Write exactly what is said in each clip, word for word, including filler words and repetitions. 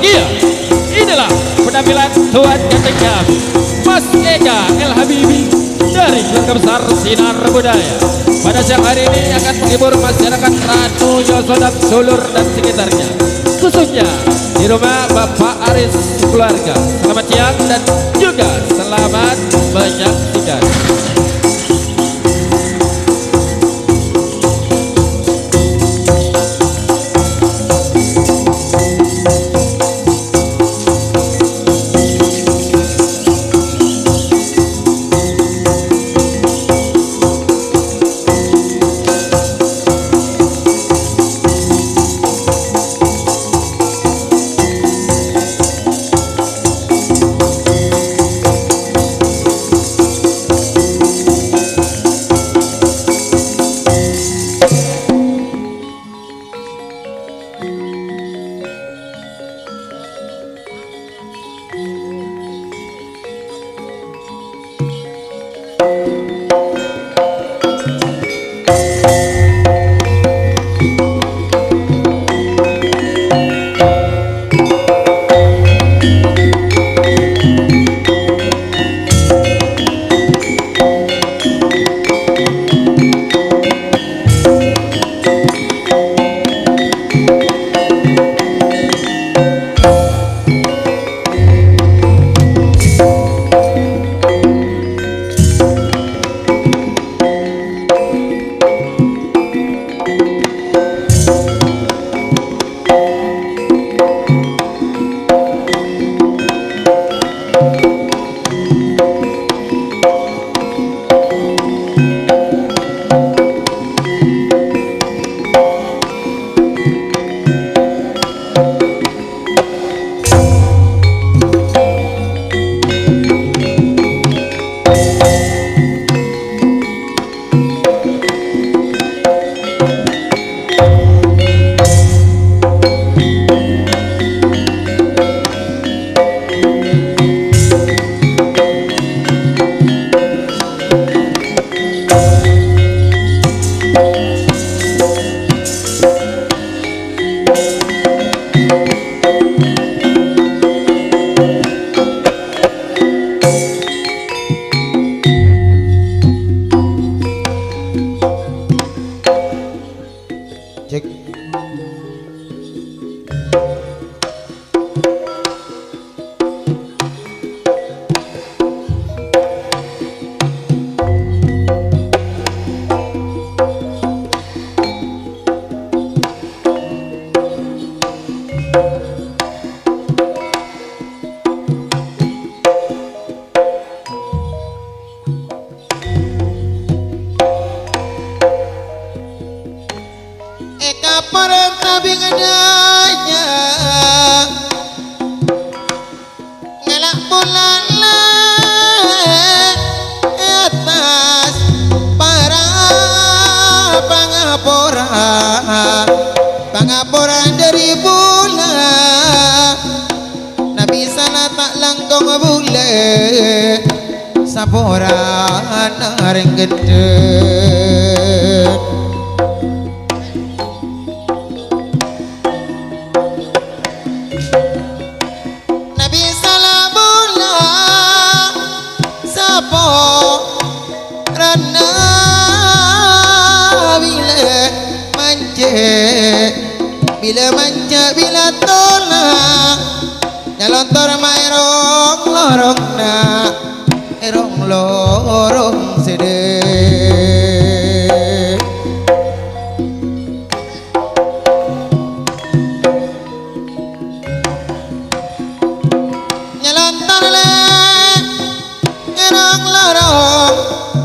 Iya, inilah penampilan Tuan Ganteng kami, Mas Ega El Habibi dari keluarga besar Sinar Budaya. Pada siang hari ini akan menghibur masyarakat Ranu Yosodak Sulur dan sekitarnya, khususnya di rumah Bapak Aris keluarga. Selamat siang dan juga selamat menyaksikan. Bila manja bila tolak nyalontor mairong lorong na erong lorong sedih nyalontor le erong lorong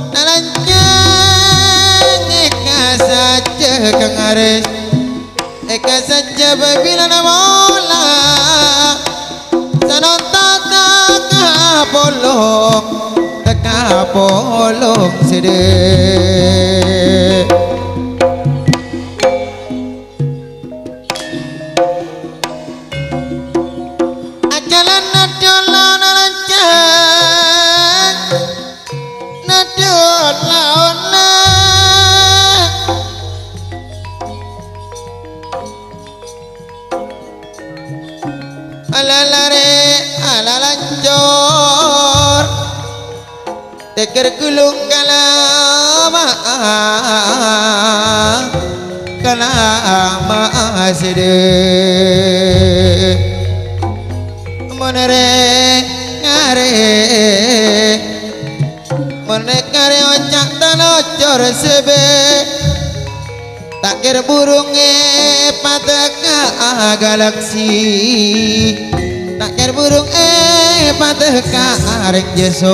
nalanyang eka saja kang aris eka saja babila namola sanonta taka polong taka polong sedih ajalan nadola nalancang nadola ona jor teker gulung kalama kalama sede monere ngare monekare ocak tanocor sebe takir burunge pateka galaksi takir burung eh pateka arek jeso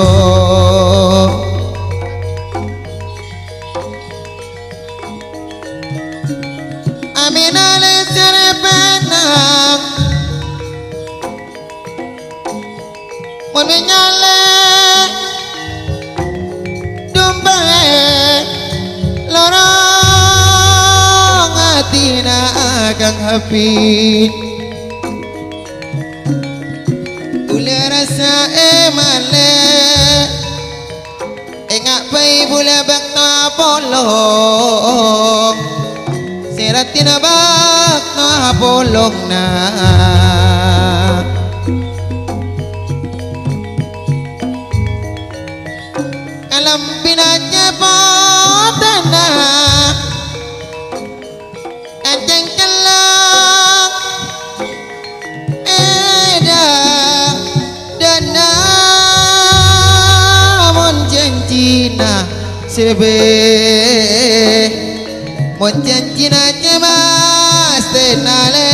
aminale serepenang mun nyale domba lorong atina kang hapit ule rasa emale engak pai bula bakna polong seratina bakna polong na alam binanya potana kanceng kelang eda dana mon janjina sebe mon janjina cemas tenale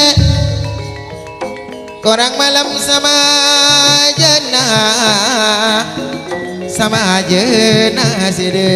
korang malam sama jana sama aja naside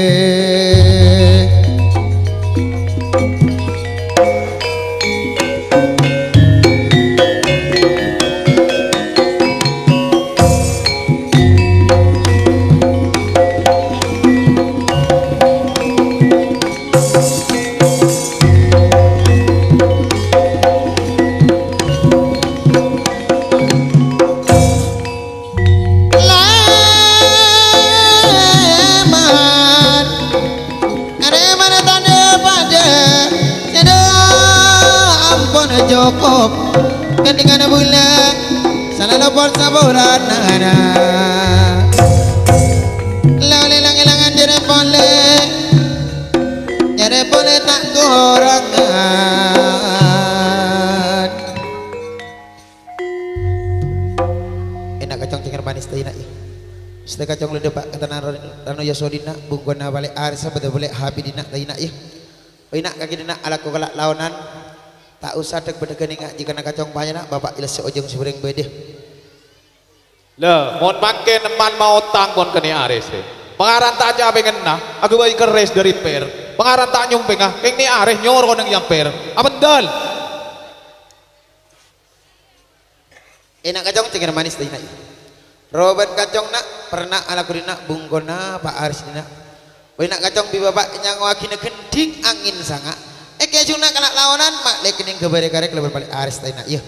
cukup ketinggalan bulan salah lepor saburan nana lalu hilang-hilangan jere pole jere pole tak kurangan enak kacang cengar manis tadi nak setelah kacang lede pak kata Rano Yasodina bungkuna balik arsa betul boleh happy dina tadi nak ya enak kaki dina ala kukalak launan tak usah dek bedegan ingat jika nak kacang banyak nak bapak ilas seojong sebereng bedeh le mon makin man mau tang mon kene ares pengaran tak aja pengen nah aku bayi keres dari per pengaran tak nyumpeng ah keng ni ares nyor koneng yang per abendal enak kacang cengar manis tadi nak Robert kacang nak pernah ala kurina bungkona pak aris dina enak kacang bi bapak nyang wakina gending angin sanga eke cuna kena lawanan mak lekening kebare karek lebar balik aris tadi nak iya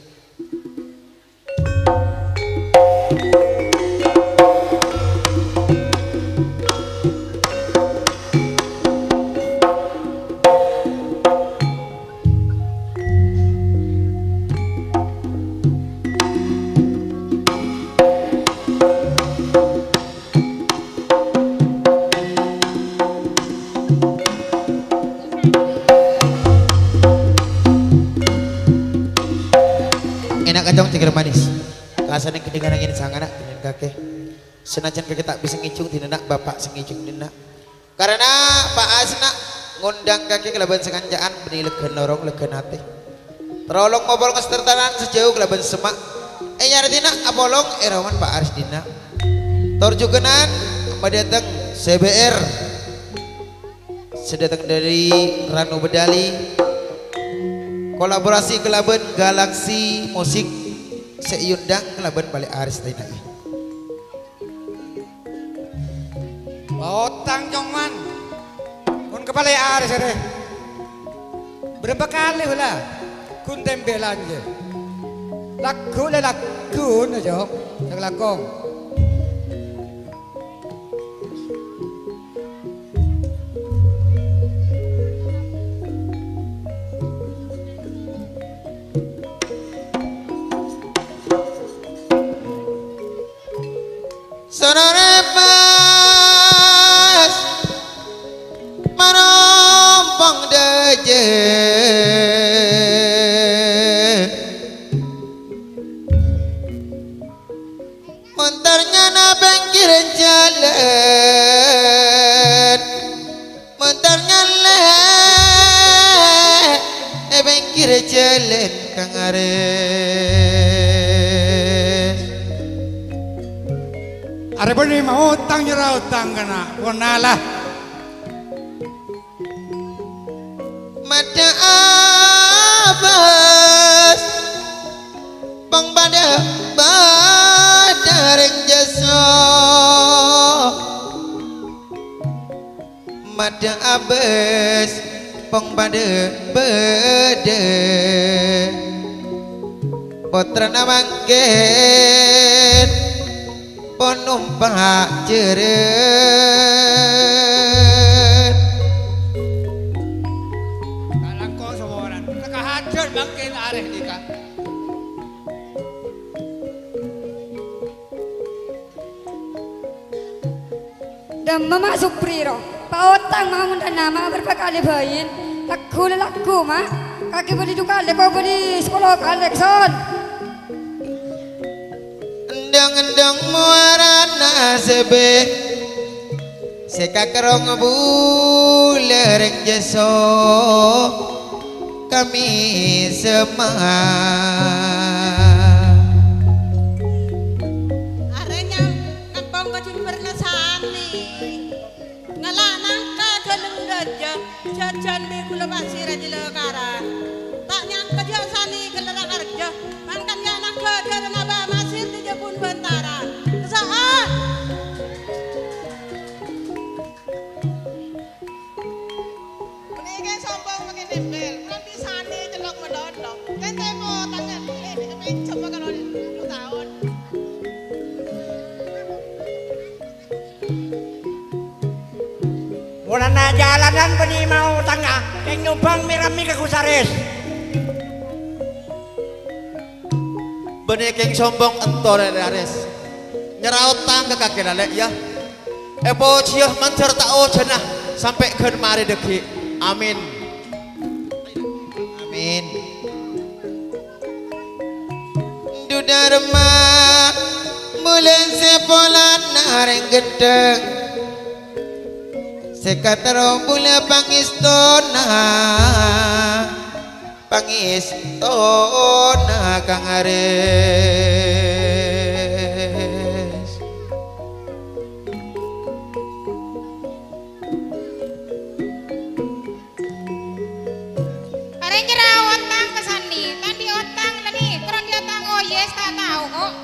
kacang cengar manis kasan yang kedengaran ini sangat dengan kakek senajan kakek tak bisa ngicung tidak nak bapak sengicung dina karena Pak Asna ngundang kakek kelaban senganjaan benih legan lorong legan hati terolong ngobrol kesertanan sejauh kelaban semak eh nyari dina apolong erawan Pak Aris dina torjukenan datang C B R sedatang dari Ranu Bedali kolaborasi kelaban Galaksi Musik seiundang kelaban balik Aris tadi nak otang jongman kun kepala Aris ada berapa kali lah kun tembelan je laku le laku na jok nak lakong sonore pas marompong deje montarnya na bengkir jalan montarnya leh e bengkir jalan kang ares are bani mau utang nyerah utang kana wonalah mata abas bang pada badareng jasa mata abas bang pada bede putra namangken penumpang jeret kalangko saworan kakahajar bangkin areh dika dan mama supriro pautang mau dan nama berpakali bayin lagu lagu mah kaki beli dukal kau beli sekolah kalek son endang-endang muarana sebe sekakerong bulereng jeso kami semua arenya nampong kajun bernasani ngalanang ka galeng daja jajan di gula pasir aja lekaran tak nyangka jasani gelera kerja mangkan yanang ke jalan aba masir di jepun bentaran kesaan menike sombong pakai nempel nanti sani celok mendodok kente mau tangan ini main coba kalau dua tahun wonana jalanan bani mau tangga keng nyumbang mirami ke kusaris benih keng sombong entore dares nyeraut tang ke kaki lalek ya epo ciah mancer tao cenah sampai ke mari deki amin amin dudarma bulan sepolan nareng gedeng sekatero bula pangistona pangistona kang ares areng nyerah otang kesani tadi otang tadi kurang dia otang oh yes tak tahu kok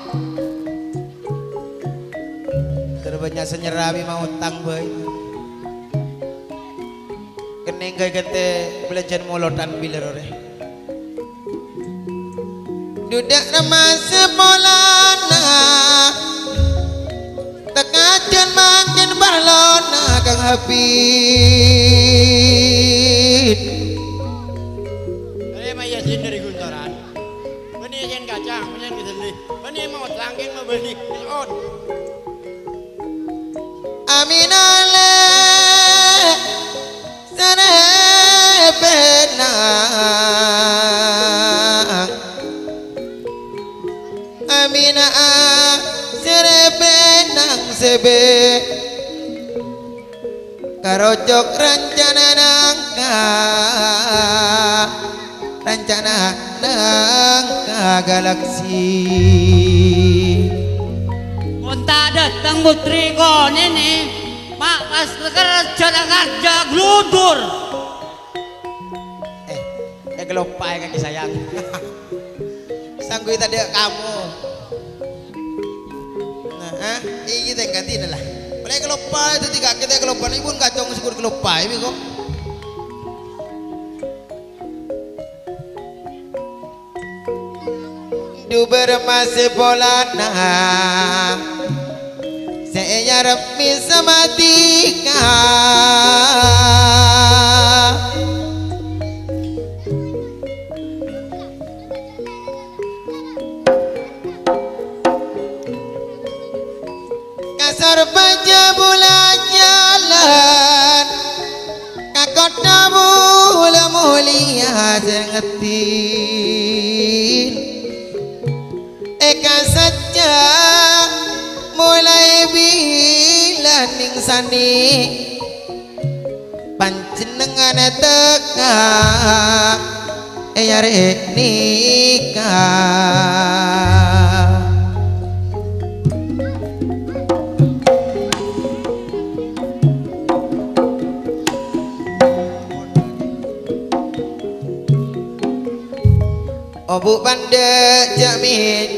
terbanyak senyerabi mau utang boy kening gay kete belajar molotan bilerore dudak nama sepolana tekajan makin barlona kang hapit Saya mah yasin dari guntoran. Bani yasin kacang, bani yasin keseli. Bani mau langkeng mau beli on. aminale serebenang amina serebenang sebe karocok rencana nangka rencana nangka galaksi Unta datang putri ko nene mak pas kerja kerja gludur eh eh kelopai kaki sayang sanggui tadi kamu nah ah ini kita ganti lah boleh kelopai itu tiga kita kelopai ibu kacang syukur kelopai kok du bermasih polana saya remi sama tika ngisor baja bulan jalan kakota mula mulia zengetin eka saja mulai bilan ning sani panjenengan teka eyare nikah obu pande jamin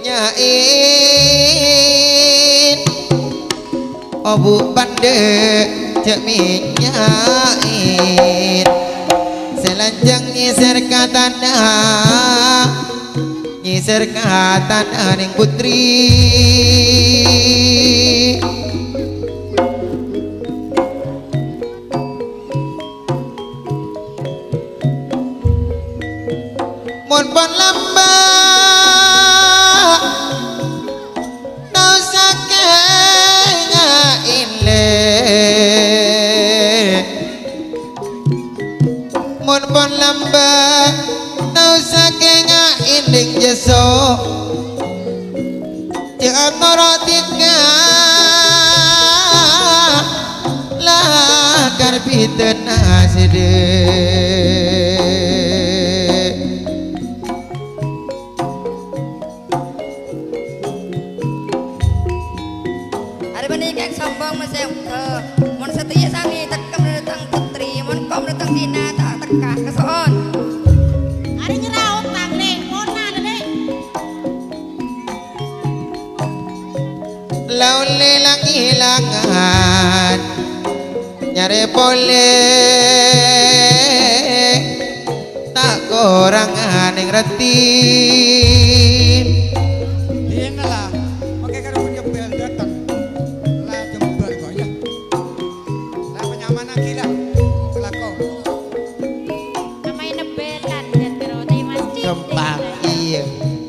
nyain obu pande jamin nyain selanjang nyiser ka tanah nyiser ka tanah ning putri mon pon lamba tau sakeng inle mon pon lamba tau sakeng inding jeso jatoro tika lah karbiten aside sombong masih mon setia sami tekam datang putri mon kom datang dina tak teka kesoon Ari nyeraut tang nih, mona nih. laule lang ilangan nyare pole tak kurang aning reti Iya lah, pakai karo jembel datang. Lah jembel kok ya. Lah penyamanan gila. Kelako. Namanya nebelan dan teroti masjid. gampang iya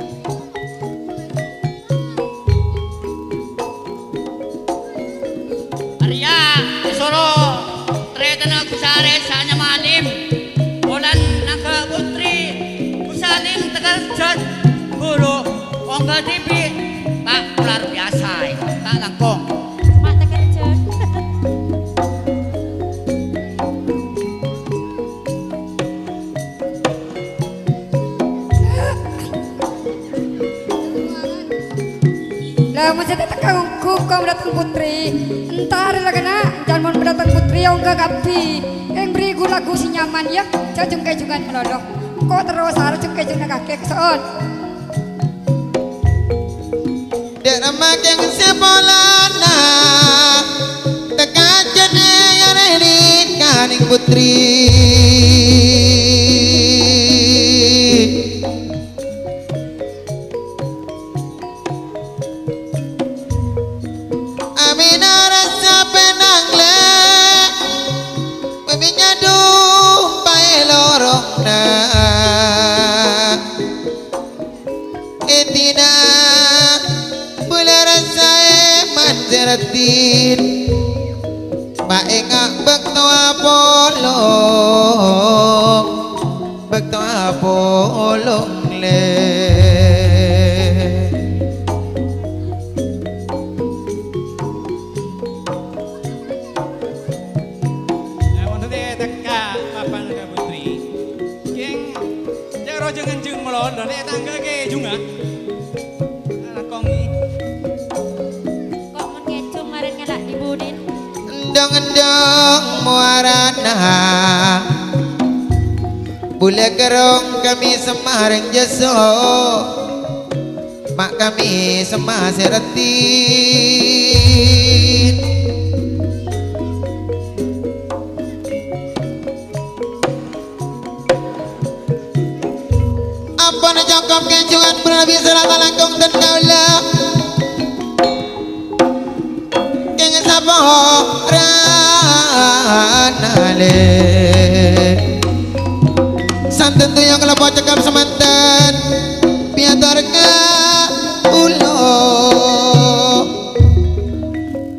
Arya, Solo, treta na kusare sanya malim. Bulan naka putri, kusaling tagarjat. Guru, ongga tipi, tak luar biasa, tak langkong. Mata kerja. lah masih teka hukum kau datang putri entar lah kena jangan mau datang putri yang enggak kapi yang beri gu lagu si nyaman ya jangan jengkai juga melodok kau terus harus jengkai juga kakek kesoon dek ramak yang sepolana tekan jene yang kaning putri Amina rasa penang le Meminya dumpai lorong na Etina Bula rasa eman zeratin Maenga bekto apolo Bekto apolo le London eh tangga ke juga. Anak kongi. Kok mun kecung marin ngelak dibudin. Endong-endong muarana Bule kerong kami semarang jeso Mak kami semah seretin Apa na cokop kencuan bernabi serata langkong dan kaulah Keng sapa ranale Santen tuyang kelepo cekap semanten Piator ka ulo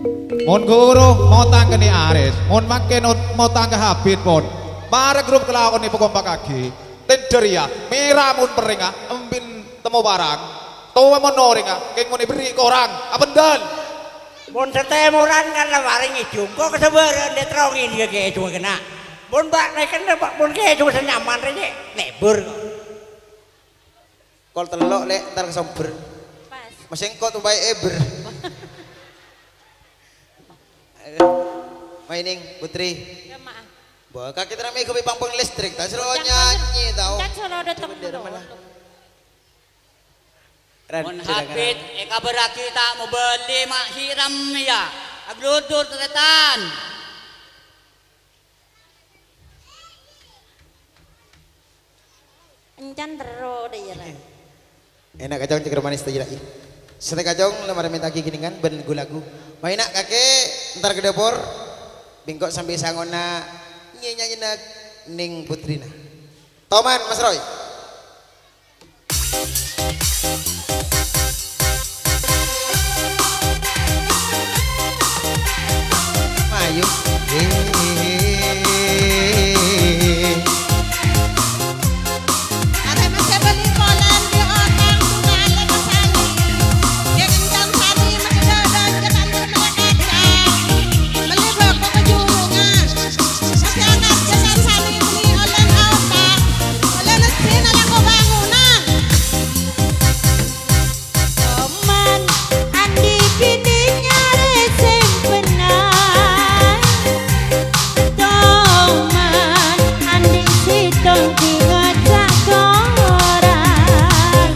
Mon guru mau tangke ni Aris, mon makin mau tangke Habib pun. Mare grup kelakon ni pokok kaki. Tenderia, merah mun peringa, empin temu barang. Tahu mon noringa, keng mon beri korang, apa ndal? Mon setemuran kan la waring ijung, kok keseberan dia terongin dia kayak cuma kena. Mon bak naik kan bak mon kayak cuma senyaman aja, lebur. Kol telok lek ntar kesember. Masih engkau tuh baik eber. Maining Putri. Ya maaf. Bah kaki terame kopi pangpang listrik, tak seru nyanyi tau. Kan solo datang dulu. Mon Habib, eka berarti tak mau beli mak hiram ya. Agludur teretan. Encan terus deh ya. Enak kacang ceker manis tadi lagi. Setelah kacang lemar minta gini kan ben lagu. Main nak kakek ntar ke dapur. Bingkok sampai sangona nyanyi nak ning Putrina. Toman Mas Roy. Mayu. Ada masih beli kolan di orang tunggal masani. Yang ingkang sani mendadak jangan bermereka. Beli bako kejurungan. Masih anak jangan sani beli olen auta. Olen mesin ala ko bangunan. Teman andi kini nyari simpenan. Teman andi sitong tinggal tak korang.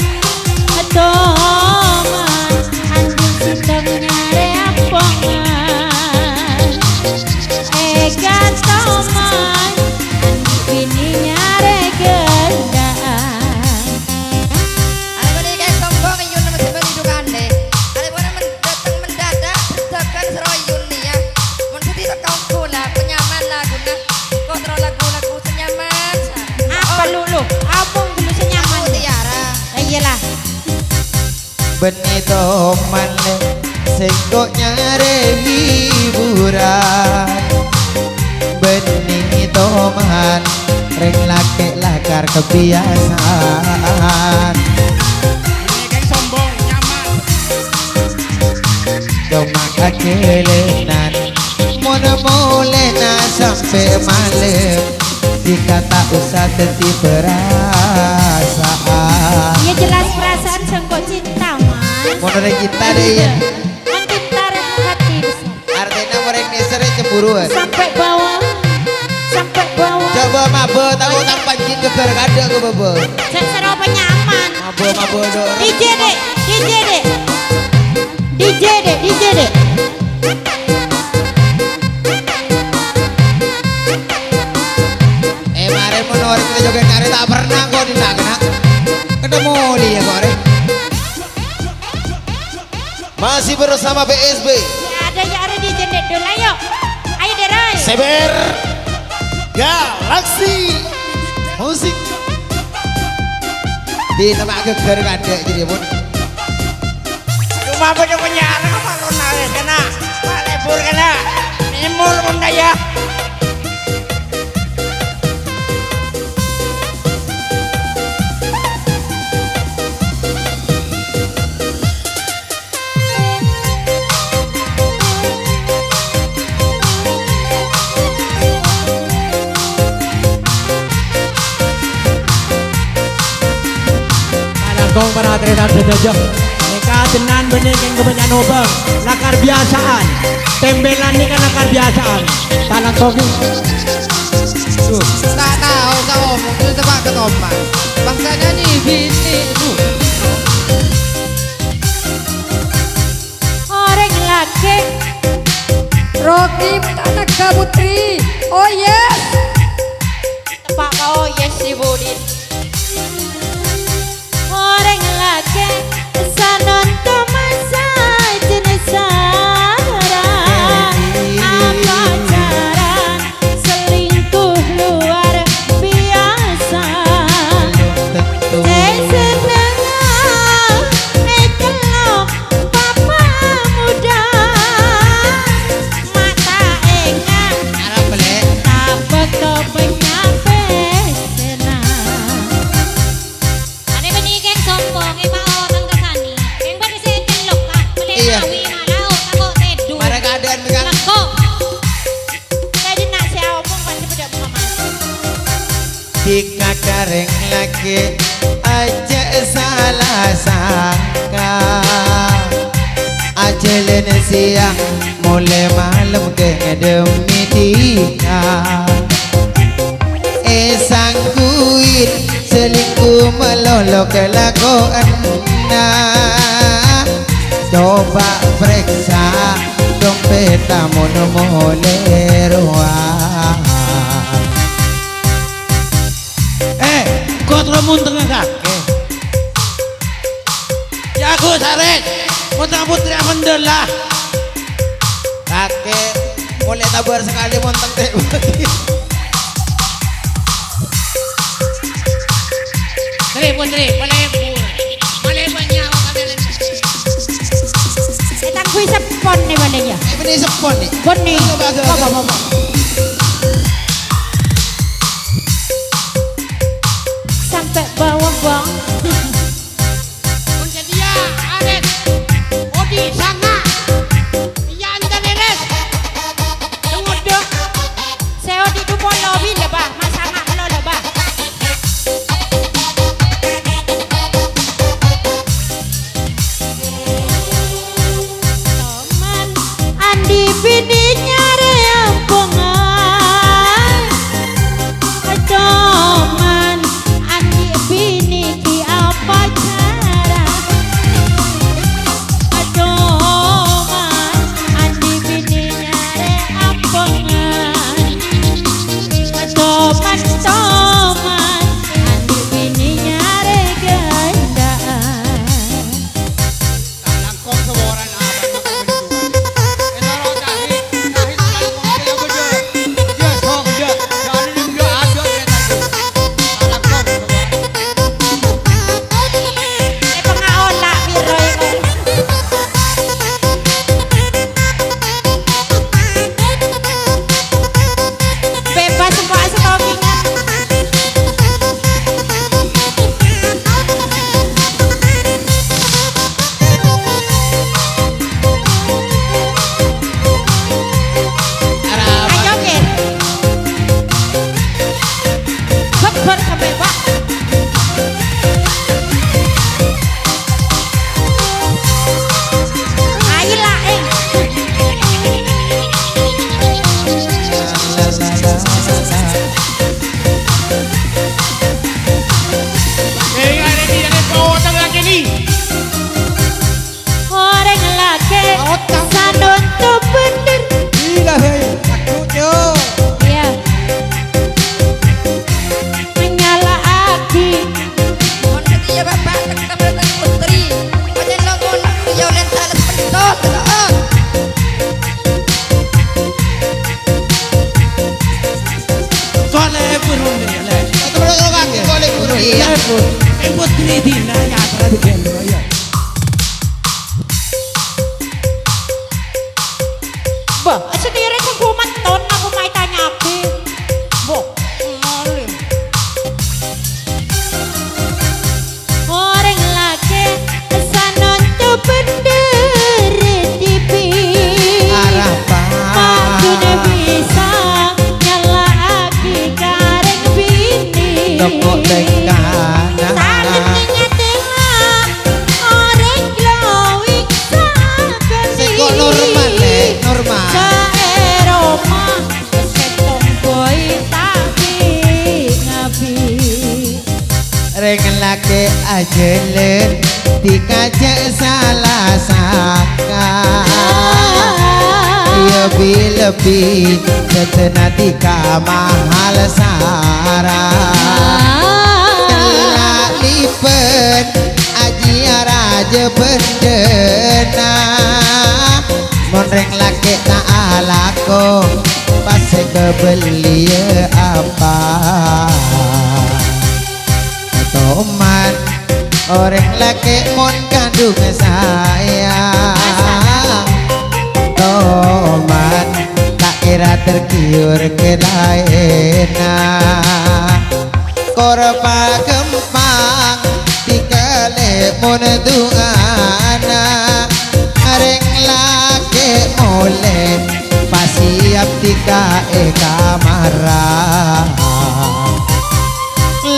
Teman andi sitong nyari apongan. Ega teman andi kini nyari gendaan. Ada bani kayak sombong Yun masih bani dukan deh. Ada bani mendatang mendadak tekan seroy Yun nih ya. Mon putih sekau gula penyaman laguna. Kontrol lagu-lagu senyaman. Apa lulu? Abang dulu senyaman. Aku Tiara. Ya iyalah. Beni toman le sengkok nyare hiburan. Beni toman reng lake lakar kebiasaan. Ini geng sombong nyaman. Cuma kekelenan Mona molena sampai malam. Jika tak usah teti perasaan. Ya jelas perasaan sengkok cinta mas. Mona kita deh ya. Kan cinta hati besar. Artinya mereka nesernya cemburuan. Sampai bawah, sampai bawah. Coba mabo tahu tanpa jin ke berkada ke babo. Seru penyaman. Mabo mabo do. D J dek, D J dek, D J dek, D J dek. Eh mare menori kita joget kare tak pernah kok tidak kena. Ketemu dia kore. Masih bersama B S B. Ya ada ya ada D J dek dulu ayo. Ayo dek Roy. Seber Galaksi Musik. Di nama geger kadek jadi pun. Cuma punya punya anak apa lo naris kena, pak lebur kena, nimul bunda ya. Kong para tretan sedaja. Mereka tenan benih yang kebanyakan obeng. Lakar biasaan. Tembelan ini kan lakar biasaan. Tanah kopi. Tuh, tak tahu kau ngomong itu tebak ketompak. Bangsanya nih bini. Orang laki Rocky Tanaka Putri. Oh yes. Tepak kau yes si Budin. Orang laki sanon masa jenis sarang. Apa cara selingkuh luar biasa. Saya senang eh kalau papa muda. laki aja salah sangka aja len siang mulai malam ke demi dia esang kuit selingkuh melolok kelakuan coba periksa dompet tamu mulai ruang Eh, kau terlalu tengah kakek. Ya aku saret, montang putri alhamdulillah. kakek mulai tabar sekali montang teh Putri, putri, boleh boleh banyak kalian. Kita kui sepon nih boleh ya. ini sepon nih Bon nih. Apa apa. Sampai bawah bang. Untuk dia, Aret, Odi, Sanga, ya anda beres. Tunggu dong. Saya di dupo lobi lebah, masanga lo lebah. Teman Andi bininya reampungan. Teman Andi bini di apa cara? Teman Andi bininya reampungan. Teman-teman Andi bininya regandaan. Langkong seorang abang itu cari, cari sekali mungkin betul. Dia sok dia, jadi dia ada langkong Eh pengaola biroy ko. Bebas semua stokingan. Ayo Ken. Beber sampai Pak. Ayo lah eh. Eh, ada di dalam kota lagi ni. Orang laki sanun tu bener. Gila hei, takutnya. Ya. Menyala aki. Mohon ketia bapak ketemu dengan putri. Macam logo nak jauh lental pendok kedok. Soleh burung dia leh. atau berapa kakek boleh guru iya Eh, putri dina ya terlalu gelo ya. Bah, sendiri ke kumat ton aku mai tanya aki. Boh, ngalim. Orang laki sanun tu bener di pi. Makin harapan bisa nyala aki kareng bini. tepuk tengah Saling ingat-ingat orang glowing saben Sego normal lek normal Saeroma setong boy tapi ngabi. reng laki aja len dikajak salah sangka lebih-lebih setena tika mahal sara Kelak lipet aji raja bendena monreng laki tak alako pasti kebeli apa Toman orang laki mon kandung saya Toman tak kira tergiur kelaina korba gempang tikale mon duana areng laki mole pasiap tika e kamara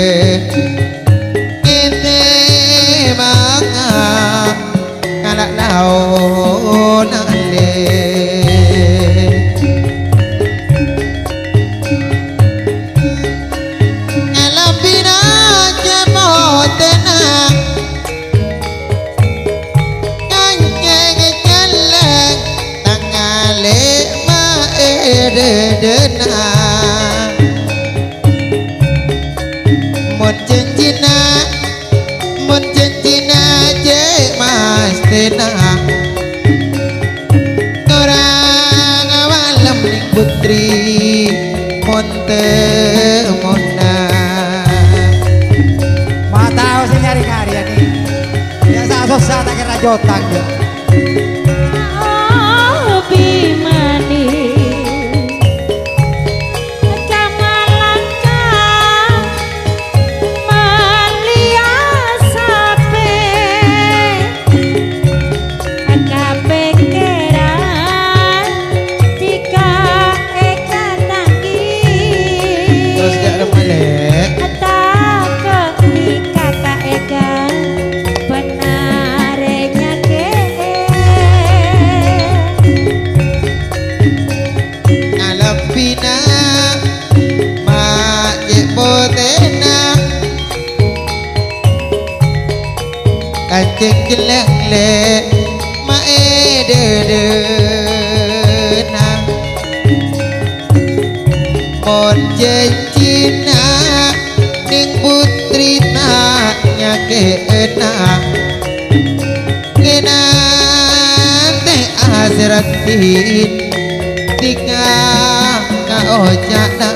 kau nale alam bina jemotena kanceng celeng tangale maedena mon cincina mon cincina je mas tenang orang awalam ning putri monte mona Matao sing nyari karya nih biasa susah tak kira jotang ya Oh bimani kancing jelek le maedena mon cincina ning putri tanya kena kena te asratin tiga kau jana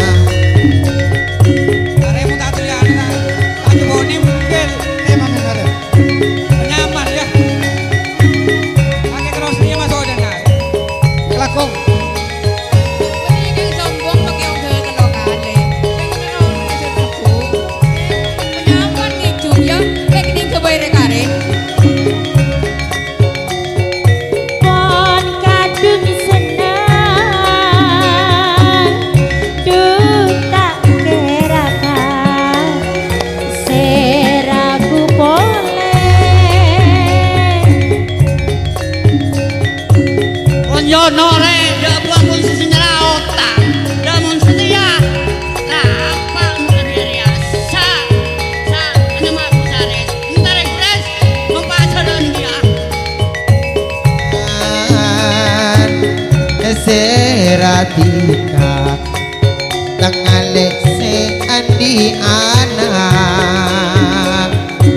Seratika tangale se andi anak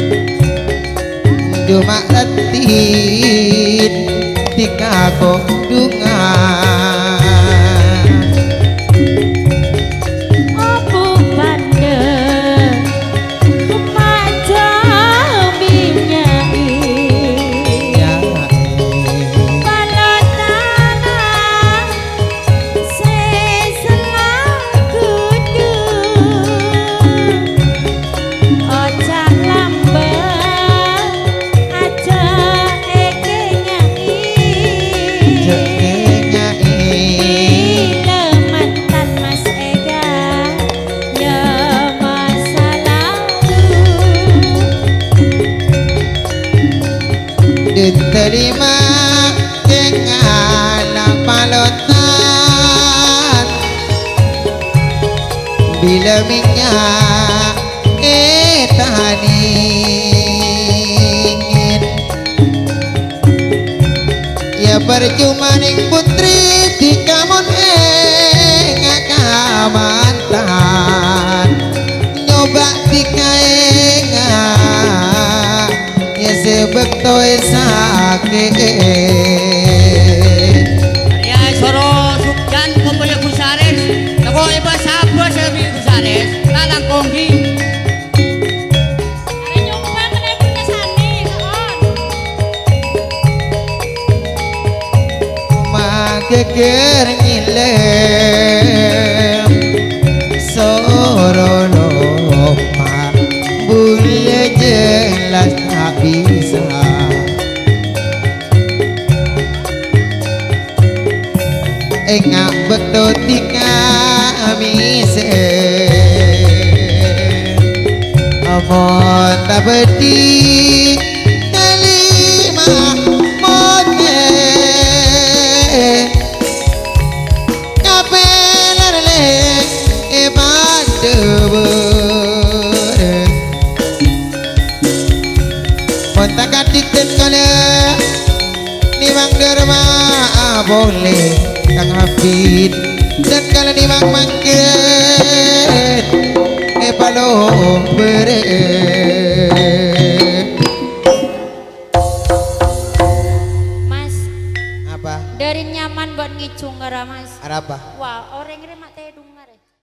cuma ratin tika kodungan Opo pande kemaja minyai ya diterima dengan palotan bila minyak etaningin ya percuma ning putri dikamon enga kamantan nyoba dikaenga ya sebetulnya sakit ya soro sukjan kumpulnya Gusares aku iba sabo sabi Gusares lalang konggi are nyumpang kena punyasane kaon mageger nyilem soro loma boleh jelas tak bisa engak betul tika mise amon tak beti terima tak dikten kala nimang derma boleh Kang Hafid dan kala nimang mangket e palo bere Mas apa dari nyaman buat ngicung gara Mas ada apa wah orang remak tedung